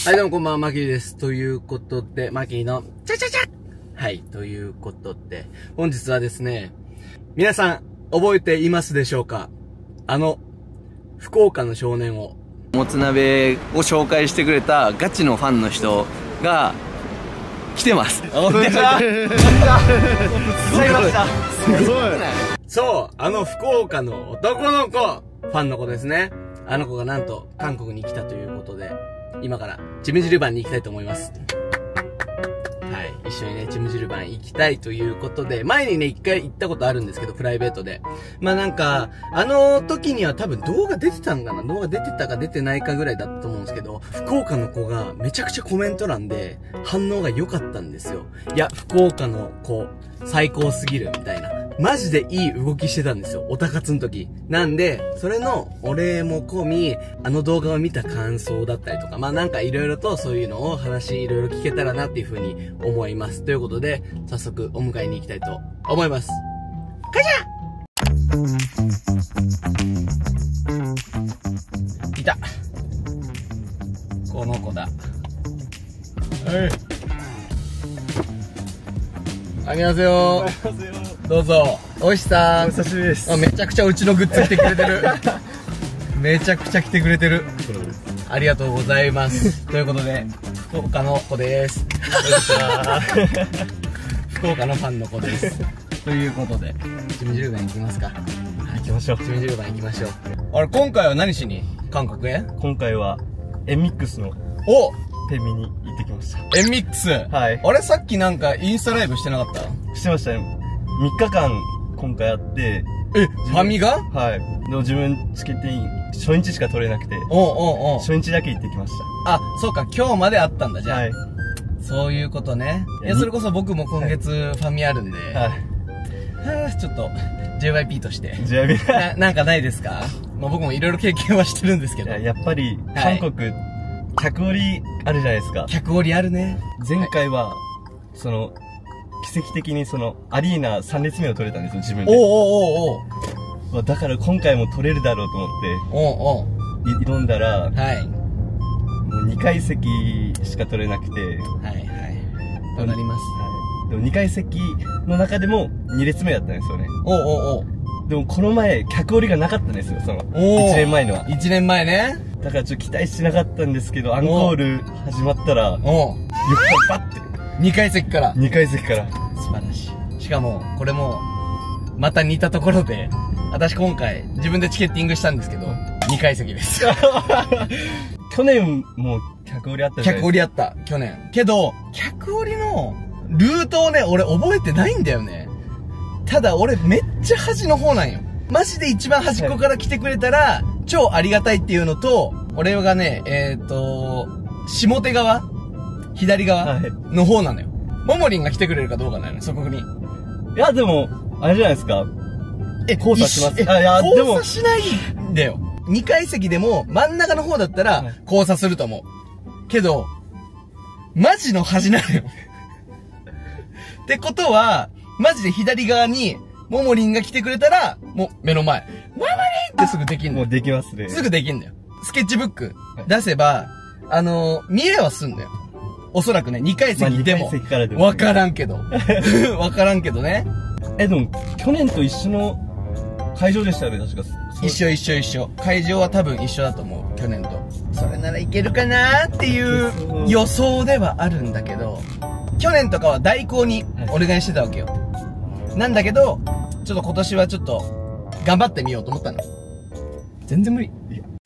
はい、どうもこんばんは、マキーです。ということで、マキーのチャチャチャ。はい、ということで、本日はですね、皆さん覚えていますでしょうか？福岡の少年を。もつ鍋を紹介してくれたガチのファンの人が来てます。こんにちは。すごい。そう、福岡の男の子、ファンの子ですね。あの子がなんと韓国に来たということで、今からチムジルバンに行きたいと思います。はい。一緒にね、チムジルバン行きたいということで、前にね、一回行ったことあるんですけど、プライベートで。まあなんか、時には多分動画出てたんかな？動画出てたか出てないかぐらいだったと思うんですけど、福岡の子がめちゃくちゃコメント欄で反応が良かったんですよ。いや、福岡の子、最高すぎる、みたいな。マジでいい動きしてたんですよ。オタ活の時。なんで、それのお礼も込み、動画を見た感想だったりとか、まあなんか色々とそういうのを話色々聞けたらなっていう風に思います。ということで、早速お迎えに行きたいと思います。カチャ！いた。この子だ。はい。あげますよ。どうぞ。おいしさん。 お久しぶりです。 めちゃくちゃうちのグッズ来てくれてる。めちゃくちゃ来てくれてる。ありがとうございます。ということで、福岡の子です。福岡のファンの子です。ということで、チムジルバン行きますか。 行きましょう。 チムジルバン行きましょう。あれ、今回は何しに韓国へ？ 今回は、エンミックスのおペンミに行ってきました。 エンミックス。 はい。 あれ、さっきなんかインスタライブしてなかった？ してましたね。3日間今回あって、 ファミが？ はい。でも自分チケットに初日しか取れなくて、初日だけ行ってきました。あ、そうか、今日まであったんだ、じゃあ。はい。そういうことね。いや、それこそ僕も今月ファミあるんで、はい。ちょっと、JYP として。JYP？なんかないですか？まあ僕もいろいろ経験はしてるんですけど。 やっぱり、韓国、客折りあるじゃないですか。 客折りあるね。 前回は、奇跡的にアリーナ3列目を取れたんですよ、自分で。だから今回も取れるだろうと思って、挑んだら、はい。もう2階席しか取れなくて、はいはい。 となります。 はい。でも2階席の中でも2列目だったんですよね。でもこの前、客折りがなかったんですよ、1年前のは。 1年前ね。 だからちょっと期待してなかったんですけど、アンコール始まったら、横からバッて。 2階席から。 2階席から。 素晴らしい。しかも、これも、また似たところで、私今回、自分でチケッティングしたんですけど、2階席です。 去年も客折りあったじゃないですか。 客折りあった、去年。けど、客折りの、ルートをね、俺覚えてないんだよね。ただ、俺めっちゃ端の方なんよ。マジで一番端っこから来てくれたら、超ありがたいっていうのと、俺がね、下手側左側の方なのよ。ももりんが来てくれるかどうかなの、そこに。いや、でも、あれじゃないですか。交差します。 交差しないんだよ。2階席でも真ん中の方だったら交差すると思う。けど、マジの端なのよ。ってことは、マジで左側に、ももりんが来てくれたら、もう目の前。ももりんってすぐできんのよ。 もうできますね。 すぐできんだよ。スケッチブック出せば、見えはすんだよ。おそらくね、2階席でも。わからんけど。わからんけどね。 でも、去年と一緒の会場でしたよね、確か。 一緒。会場は多分一緒だと思う、去年と。それならいけるかなーっていう予想ではあるんだけど、去年とかは代行にお願いしてたわけよ。なんだけど、ちょっと今年はちょっと、頑張ってみようと思ったの。全然無理。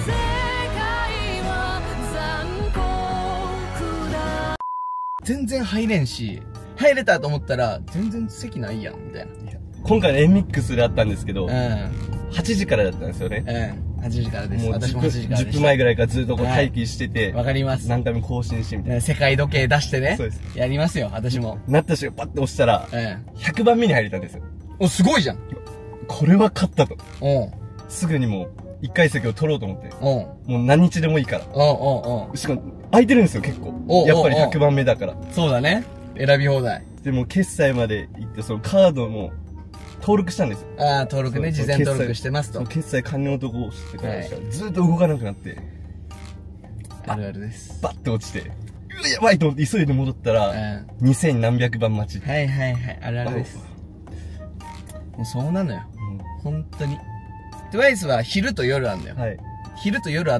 全然入れんし、入れたと思ったら、全然席ないやん、みたいな。 今回のエンミックスであったんですけど、 8 時からだったんですよね。 8時からです。 もう私も8時からです。 10分前ぐらいからずっと待機してて、 わかります。 何回も更新してみたいな。 世界時計出してね。 そうです。 やりますよ、私も。 なった瞬間パッと押したら、100番目に入れたんですよ。 お、すごいじゃん。 これは勝ったと。すぐにもう、1階席を取ろうと思って。もう何日でもいいから。しかも、空いてるんですよ、結構。やっぱり100番目だから。 そうだね。選び放題。 でも、決済まで行って、そのカードも、登録したんですよ。 登録ね、事前登録してますと。 決済完了のとこを押してから、ずっと動かなくなって。 あるあるです。 バッて落ちて、うわ、やばいと思って急いで戻ったら、2000何百番待ち。 はいはいはい、あるあるです。もうそうなのよ。本当に。TWICE は昼と夜あんだよ。はい。昼と夜あって、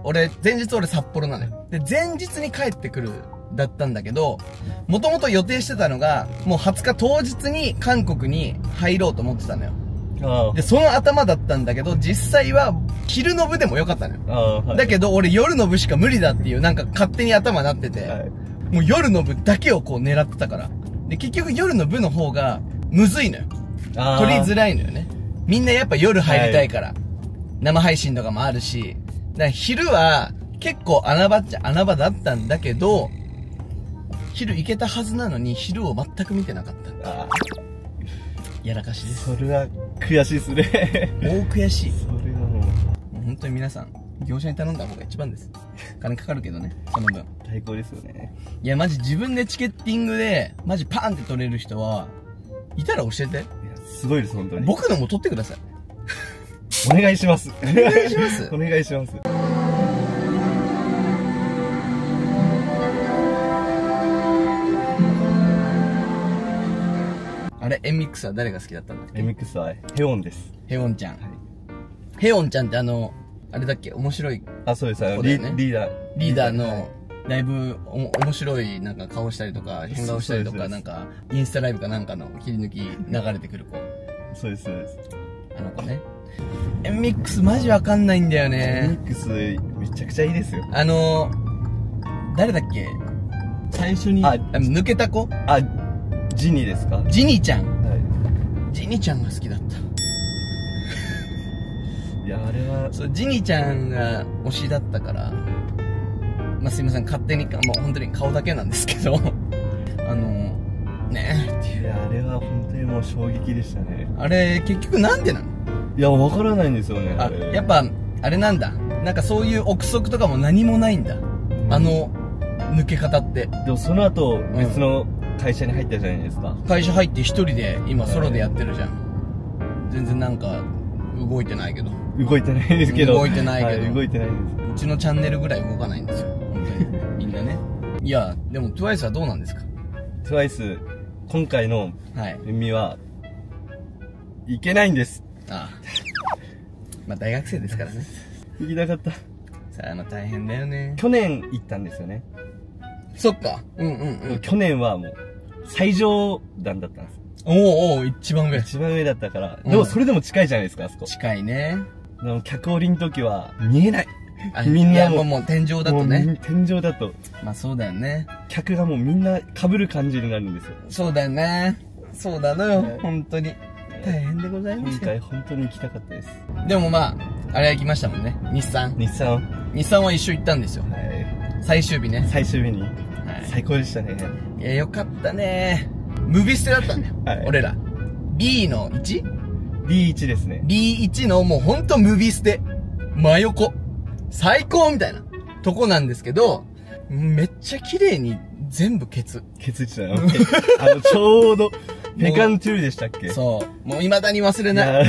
前日俺札幌なのよ。で、前日に帰ってくるだったんだけど、もともと予定してたのが、もう20日当日に韓国に入ろうと思ってたのよ。で、その頭だったんだけど、実際は昼の部でもよかったのよ。はい、だけど俺夜の部しか無理だっていう、なんか勝手に頭なってて、はい、もう夜の部だけをこう狙ってたから。で、結局夜の部の方がむずいのよ。取りづらいのよね。みんなやっぱ夜入りたいから。はい、生配信とかもあるし。だから昼は結構穴場っちゃ穴場だったんだけど、昼行けたはずなのに昼を全く見てなかった。やらかしです。 それは悔しいですね。 大悔しい。 それはもう本当に皆さん、業者に頼んだ方が一番です。金かかるけどね、その分。 最高ですよね。 いや、マジ自分でチケッティングで、マジパーンって取れる人は、いたら教えて。いや、 すごいです、本当に。 僕のも取ってください。 お願いします。 お願いします。 お願いします。 あれ、エンミックスは誰が好きだったんだっけ？ エンミックスはヘオンです。 ヘオンちゃん。はい、ヘオンちゃんってあれだっけ？面白い。 あ、そうです。リーダーの、 だいぶ面白いなんか顔したりとか、変顔したりとか、なんか、インスタライブかなんかの切り抜き流れてくる子。 そうです、そうです。 あの子ね。エンミックスマジわかんないんだよね。 エンミックスめちゃくちゃいいですよ。 誰だっけ？最初に、抜けた子？ ジニーですか？ ジニーちゃん。はい。ジニーちゃんが好きだった。 いや、あれは。 そう、ジニーちゃんが推しだったから、まあ、すいません、勝手に、もう本当に顔だけなんですけど、ねえ。いや、あれは本当にもう衝撃でしたね。 あれ、結局なんでなの？ いや、わからないんですよね。 やっぱ、あれなんだ。なんかそういう憶測とかも何もないんだ。抜け方って。 でもその後、別の会社に入ったじゃないですか。 会社入って一人で、今ソロでやってるじゃん。全然なんか、動いてないけど。 動いてないですけど。 動いてないけど。 動いてないです。 うちのチャンネルぐらい動かないんですよ。本当に。みんなね。いや、でも TWICE はどうなんですか？ TWICE、今回の、エミは、いけないんです。 ああ。まあ大学生ですからね。 行きたかった。 さあ、大変だよね。 去年行ったんですよね。 そっか。 去年はもう、最上段だったんです。 おう一番上。 一番上だったから。でもそれでも近いじゃないですか、あそこ。 近いね。 でも客降りの時は、見えない。みんなもう天井だとね。 天井だと。 まあそうだよね。 客がもうみんな被る感じになるんですよ。 そうだよね。そうなのよ。本当に。大変でございます。 今回本当に行きたかったです。 でもまあ、あれは行きましたもんね。日産は一緒行ったんですよ。はい。最終日ね。 最終日に。最高でしたね。 いや、よかったね。ムビステだったんだよ。はい。俺ら。B の 1？B1 ですね。 B1 のもうほんとムビステ。真横。最高みたいなとこなんですけど、めっちゃ綺麗に全部ケツ。 ケツしたよ。ちょうど、ペカントゥーでしたっけ？ そう。もう未だに忘れない。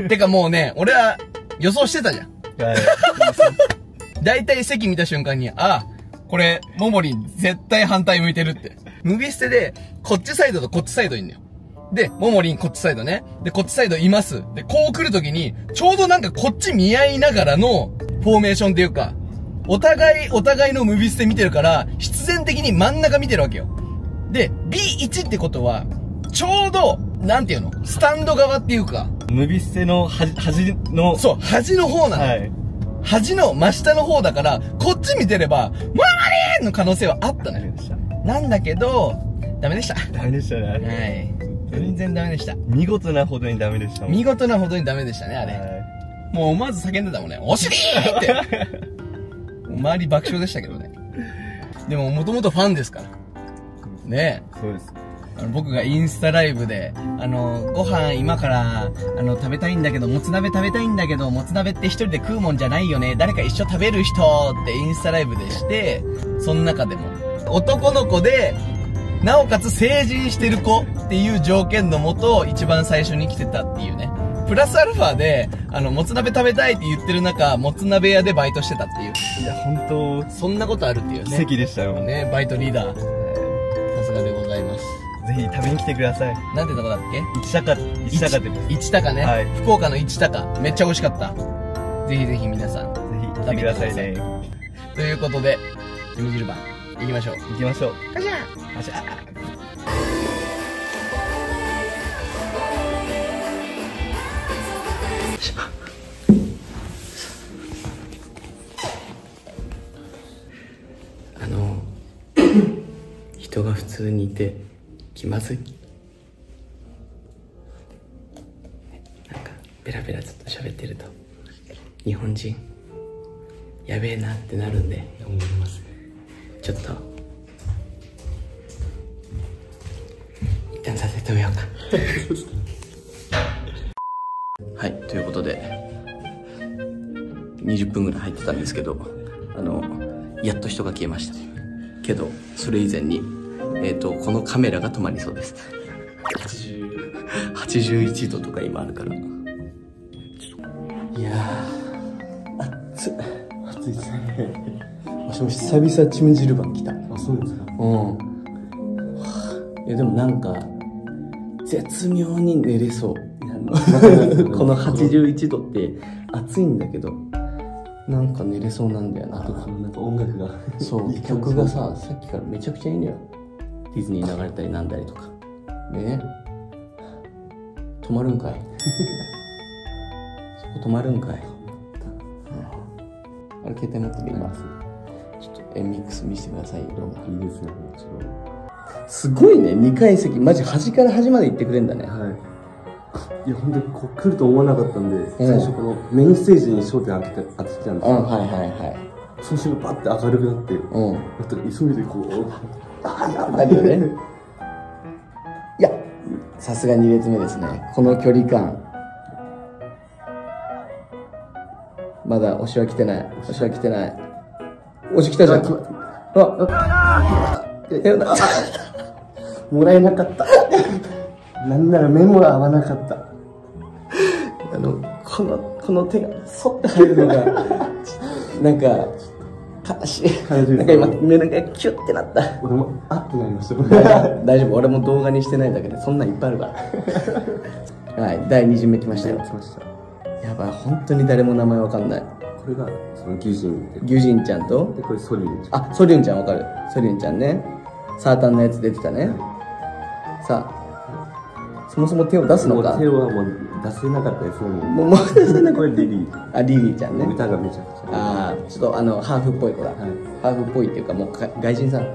てかもうね、俺は予想してたじゃん。はい。だいたい席見た瞬間に、これ、モモリン絶対反対向いてるって。ムビステで、こっちサイドとこっちサイドいんだよ。で、モモリンこっちサイドね。で、こっちサイドいます。で、こう来るときに、ちょうどなんかこっち見合いながらの、フォーメーションっていうか、お互いのムビステ見てるから、必然的に真ん中見てるわけよ。で、B1 ってことは、ちょうど、なんていうの？スタンド側っていうか。 ムビステの端の。 そう、端の方なの。はい。端の真下の方だから、こっち見てれば、ママリーの可能性はあったのよ。なんだけど、ダメでした。 ダメでしたね。 はい。全然ダメでした。 見事なほどにダメでした。 見事なほどにダメでしたね、あれ。もう思わず叫んでたもんね。お尻って。周り爆笑でしたけどね。でも、もともとファンですから。ねえ。 そうです。 僕がインスタライブで、ご飯今から、食べたいんだけど、もつ鍋食べたいんだけど、もつ鍋って一人で食うもんじゃないよね。誰か一緒食べる人ってインスタライブでして、その中でも、男の子で、なおかつ成人してる子っていう条件のもと、一番最初に来てたっていうね。 プラスアルファで、もつ鍋食べたいって言ってる中、もつ鍋屋でバイトしてたっていう。 いや、本当そんなことあるっていうね。 奇跡でしたよ。 ね、バイトリーダー。さすがでございます。 ぜひ食べに来てください。 なんてとこだっけ？ 市高って。 市高ね。 はい。 福岡の市高。めっちゃ美味しかった。ぜひぜひ皆さん。 ぜひ来てくださいね。 ということで、ジム汁番、行きましょう。 行きましょう。 カシャカシャ人が普通にいて気まずい。なんかベラベラずっと喋ってると日本人やべえなってなるんで、思います。ちょっと一旦させてみようか。はい、ということで20分ぐらい入ってたんですけど、やっと人が消えましたけど、それ以前にこのカメラが止まりそうです。81度とか今あるから。いやー、暑いですね。もしも久々チムジルバン来た。あ、そうですか。うん。いやでもなんか絶妙に寝れそう。この81度って暑いんだけど、なんか寝れそうなんだよな。あとこのなんか音楽が、そう曲がさ、さっきからめちゃくちゃいいのよ。ディズニー流れたりなんだりとかね。止まるんかい。そこ止まるんかい。あれ携帯持ってみます。ちょっとエンミックス見せてくださいよ。動画いいですね。すごいね、2階席マジ端から端まで行ってくれんだね。はい。いや本当にこう来ると思わなかったんで、最初このメインステージに焦点当ててたんですよ。はいはいはい。そうするとバッて明るくなって、あと急いでこう、なるよね。いや、さすが2列目ですね。この距離感。まだ推しは来てない。推しは来てない。推し来たじゃん。もらえなかった。なんなら目も合わなかった。この手がそって入るのが、なんか、悲しい。なんか今、目がキュッてなった。俺も、あってなりました。大丈夫、俺も動画にしてないだけで、そんなんいっぱいあるから。はい、第2巡目来ましたよ。来ました。やばい、本当に誰も名前わかんない。これが、そのギュジンちゃんと、で、これソリュンちゃん。あ、ソリュンちゃんわかる。ソリュンちゃんね。サータンのやつ出てたね。さあ、そもそも手を出すのか。手はもう出せなかったですよね。もう出せなかった。これリリー。あ、リリーちゃんね。歌がめちゃくちゃ。ああ、ちょっとハーフっぽい子だ。ハーフっぽいっていうか、もう外人さん。はい。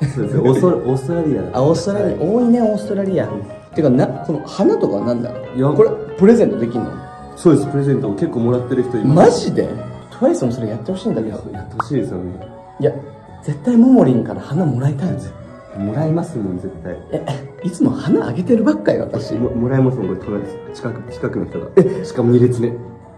そうです。オーストラリア。あ、オーストラリア。多いね、オーストラリア。てか、この花とかはなんだ。いや、これ、プレゼントできんの？そうです、プレゼント結構もらってる人います。マジで？TWICEもそれやってほしいんだけど。やってほしいですよね。いや、絶対ももりんから花もらいたいんですよ。もらいますもん、絶対。いつも花あげてるばっかり私。もらいますもん、これ、近くの人が。しかも2列目。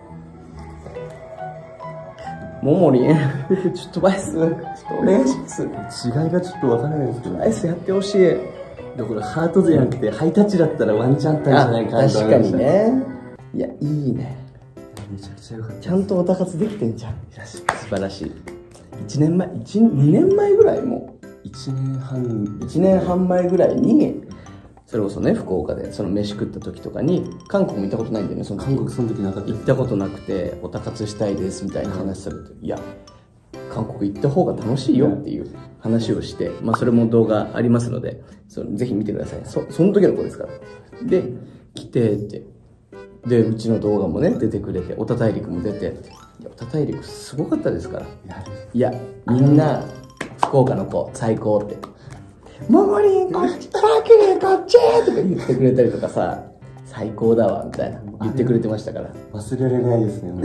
ももりん、ちょっとバイス、ちょっとお願いします。違いがちょっとわからないですけど。バイスやってほしい。だからハートじゃなくて、ハイタッチだったらワンチャンあったんじゃないかなと思いました。確かにね。いや、いいね。めちゃくちゃよかった。ちゃんとオタ活できてんじゃん。素晴らしい。2年前ぐらいも。1年半前ぐらいに、それこそね、福岡でその飯食った時とかに、韓国も行ったことないんだよね、その韓国その時なかった。行ったことなくて、オタ活したいですみたいな話されて、いや、韓国行った方が楽しいよっていう話をして、まあそれも動画ありますので、ぜひ見てください。その時の子ですから。で、来てって。で、うちの動画もね、出てくれて、オタ大陸も出て、オタ大陸すごかったですから。いや、みんな、福岡の子、最高って。ももりん、こっちトラックでこっちとか言ってくれたりとかさ、最高だわ、みたいな。言ってくれてましたから。忘れられないですね、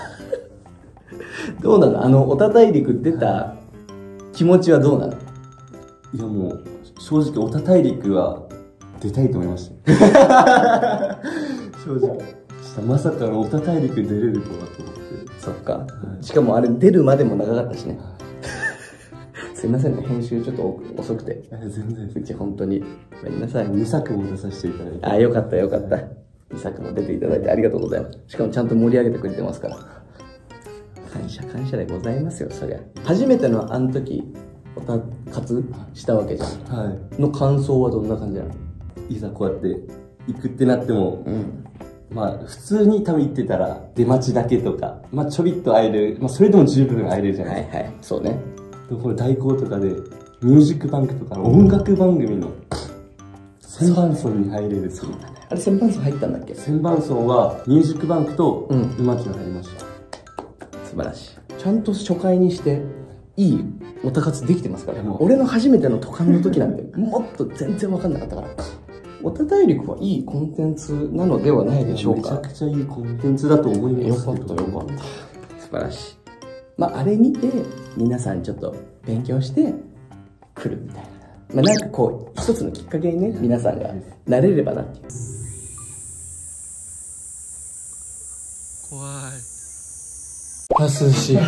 どうなの？オタ大陸出た気持ちはどうなの？いやもう、正直、オタ大陸は出たいと思いました。正直。まさかのオタ大陸出れるとはと思って。そっか。しかもあれ出るまでも長かったしね。すいませんね、編集ちょっと遅くて。全然。うち本当に。ごめんなさい。2作も出させていただいて。あ、よかったよかった。 伊作も出ていただいてありがとうございます。しかもちゃんと盛り上げてくれてますから。感謝感謝でございますよ、そりゃ。初めてのあの時、おたかつしたわけじゃん。はい。の感想はどんな感じなの？ いざこうやって行くってなっても、まあ普通に多分行ってたら出待ちだけとか、まあちょびっと会える、まあそれでも十分会えるじゃないですか。 はいはい、そうね。 でもこれ代行とかで、ミュージックバンクとかの音楽番組の千番村に入れる。そうだね。 あれ千番村入ったんだっけ？ 千番村はミュージックバンクと馬木が入りました。 素晴らしい。ちゃんと初回にしていいオタ活できてますから。俺の初めての渡韓の時なんてもっと全然分かんなかったから。オタ大陸はいいコンテンツなのではないでしょうか。 めちゃくちゃいいコンテンツだと思います。 よかったよかった。素晴らしい。まああれ見て皆さんちょっと勉強して来るみたいな。まあなんかこう一つのきっかけにね、皆さんがなれればなっていう。怖い。涼しい。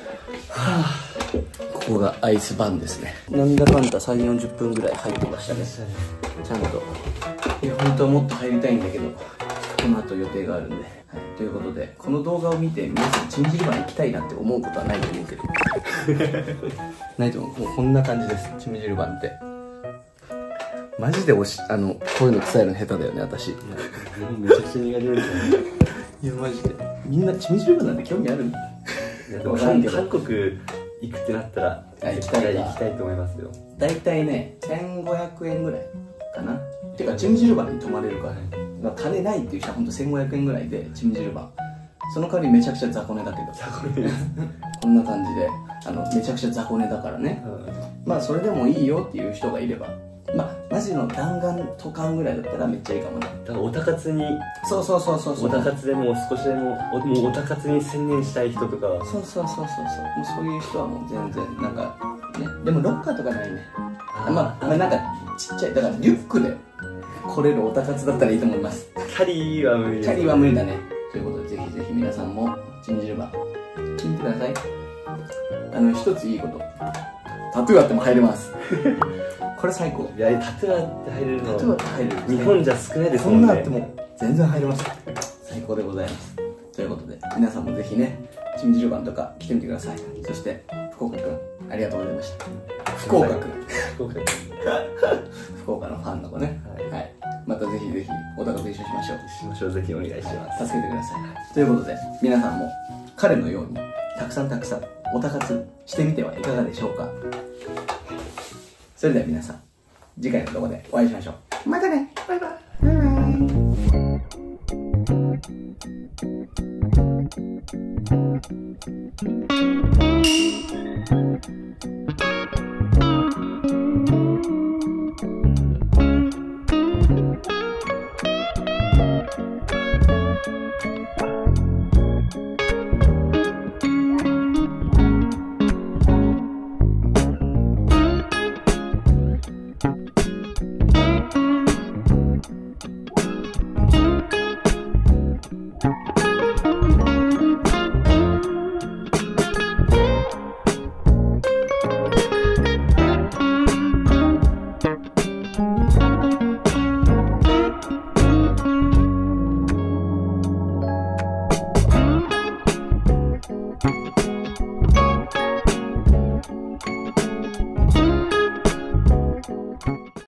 ここがアイスバンですね。なんだかんだ3、40分ぐらい入ってましたね。ちゃんと。いや、本当はもっと入りたいんだけど、この後予定があるんで。はい、ということで、この動画を見て皆さん、チンジルバン行きたいなって思うことはないと思うけど。ないと思う。もうこんな感じです、チンジルバンって。マジでこういうの伝えるの下手だよね、私。 めちゃくちゃ苦手ですよね。 いや、マジで。みんなチンジルバンなんて興味あるんだ。 いや、でも韓国行くってなったら、行きたいと思いますよ。 だいたいね、1500円ぐらいかな。てか、チムジルバンに泊まれるからね。まあ、金ないっていう人はほんと1500円ぐらいで、チムジルバン。その代わりめちゃくちゃ雑魚寝だけど。雑魚寝こんな感じで、めちゃくちゃ雑魚寝だからね。まあ、それでもいいよっていう人がいれば。まあ、マジの弾丸渡韓ぐらいだったらめっちゃいいかもね。 だからオタ活に、 そう。 オタ活でもう少しでも、もうオタ活に専念したい人とかは。 そう。もうそういう人はもう全然、なんか、ね。でもロッカーとかないね。まあ、なんか、ちっちゃい、だからリュックで来れるオタ活だったらいいと思います。 キャリーは無理です。 キャリーは無理だね。ということで、ぜひぜひ皆さんも、チンジルバン、聞いてください。一ついいこと。タトゥーあっても入れます。これ最高。 いや、タトゥーあって入れるの。 タトゥーあって入れる。 日本じゃ少ないですもんね。こんなあっても全然入れます。最高でございます。ということで、皆さんもぜひね、チンジルバンとか来てみてください。そして、福岡くん、ありがとうございました。福岡くん。福岡のファンの子ね。はい。またぜひぜひ、お互いと一緒にしましょう。 ぜひお願いします。 助けてください。ということで、皆さんも彼のように、たくさんおたかつしてみてはいかがでしょうか。それでは皆さん、次回の動画でお会いしましょう。またね。バイバイ。バイバイ。